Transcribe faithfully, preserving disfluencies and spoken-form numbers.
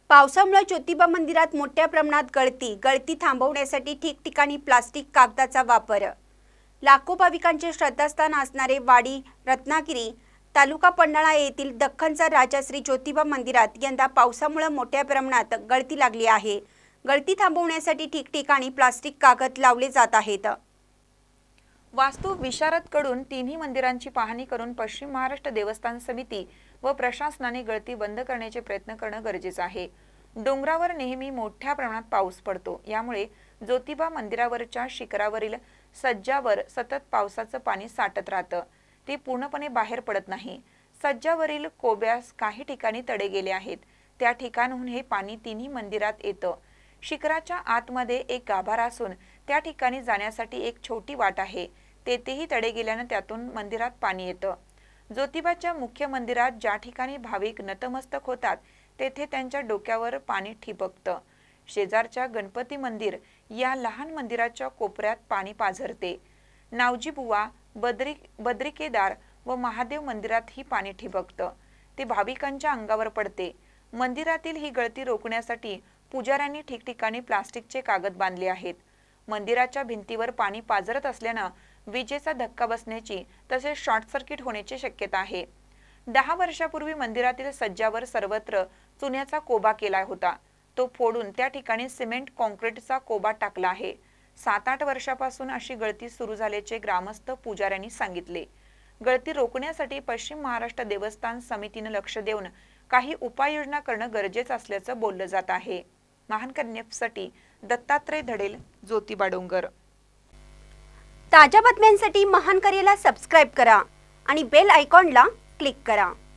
पावसामुळे ज्योतिबा मंदिरात मोठ्या प्रमाणात गळती गळती थांबवण्यासाठी ठिकठिकाणी प्लास्टिक कागदाचा वापर। लाखो भाविकांचे श्रद्धास्थान असणारे वाडी रत्नागिरी तालुका पन्हाळा येथील दख्खनचा राजा श्री ज्योतिबा मंदिरात यंदा पावसामुळे मोठ्या प्रमाणात गळती लागली आहे। गळती थांबवण्यासाठी ठिकठिकाणी प्लास्टिक कागद लावले जात आहेत। वास्तु विशारदकडून तिन्ही मंदिरांची पाहणी करून पश्चिम महाराष्ट्र देवस्थान समिती व प्रशासनाने गळती बंद करण्याचे प्रयत्न करणं गरजेचं आहे। डोंगरावर नेहमी मोठ्या प्रमाणात पाऊस पडतो, यामुळे ज्योतिबा मंदिरावरच्या शिखरावरील सज्जावर सतत पावसाचं पाणी साठत राहतं। ते पूर्णपणे बाहेर पडत नाही। सज्जावरील कोब्यास काही ठिकाणी तडे गेले आहेत, त्या ठिकाणाहून हे पाणी तिन्ही मंदिरात येतं। शिखराच्या आतमध्ये एक गाभारा असून त्या ठिकाणी जाण्यासाठी एक छोटी वाट आहे, तेथेही तडे गेल्याने त्यातून मंदिरात पाणी येतं। ज्योतिबाच्या मुख्य मंदिरात ज्या ठिकाणी भाविक नतमस्तक होतात तेथे त्यांच्या डोक्यावर पाणी ठिबकतं। शेजारच्या गणपती मंदिर या लहान मंदिराच्या कोपऱ्यात पाणी पाझरते। नावजी बुवा बद्री बद्रिकेदार व महादेव मंदिरातही पाणी ठिबकतं, ते भाविकांच्या अंगावर पडते। मंदिरातील ही गळती रोखण्यासाठी पुजाऱ्यांनी ठिकठिकाणी प्लास्टिकचे कागद बांधले आहेत। मंदिराच्या भिंतीवर पाणी पाझरत असल्यानं विजेचा धक्का बसण्याची तसेच शॉर्ट सर्किट होण्याची शक्यता आहे। दहा वर्षापूर्वी मंदिरातील सज्जावर सर्वत्र चुन्याचा कोबा केला होता, तो फोडून त्या ठिकाणी सिमेंट कॉन्क्रीटचा कोबा टाकला आहे। सात आठ वर्षापासून अशी गळती सुरू झाल्याचे ग्रामस्थ पुजाऱ्यांनी सांगितले। गळती रोखण्यासाठी पश्चिम महाराष्ट्र देवस्थान समितीने लक्ष देऊन काही उपाययोजना करणं गरजेचं असल्याचं बोललं जात आहे। महानकरण्यासाठी दत्तात्रय धडेल, ज्योतिबा डोंगर। ताज्या बातम्यांसाठी महानकरेला सबस्क्राइब करा आणि बेल आयकॉनला क्लिक करा।